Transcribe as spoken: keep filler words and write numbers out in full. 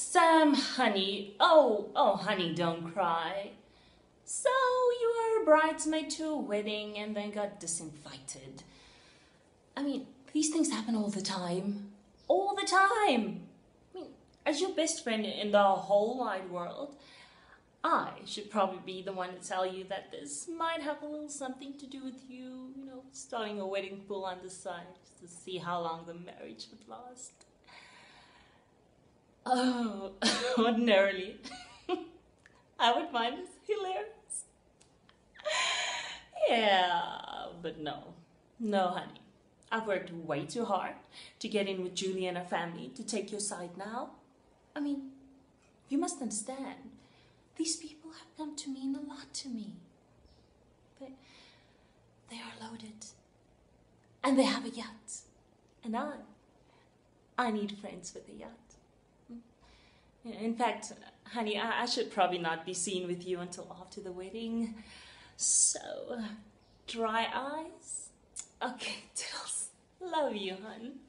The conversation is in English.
Sam, honey, oh, oh, honey, don't cry. So you were a bridesmaid to a wedding and then got disinvited. I mean, these things happen all the time. All the time. I mean, as your best friend in the whole wide world, I should probably be the one to tell you that this might have a little something to do with you, you know, starting a wedding pool on the side to see how long the marriage would last. Oh, ordinarily, I would find this hilarious. Yeah, but no, no, honey. I've worked way too hard to get in with Julie and her family to take your side now. I mean, you must understand. These people have come to mean a lot to me. They, they are loaded. And they have a yacht. And I, I need friends with a yacht. In fact, honey, I, I should probably not be seen with you until after the wedding. So, dry eyes? Okay, Tiddles. Love you, hon.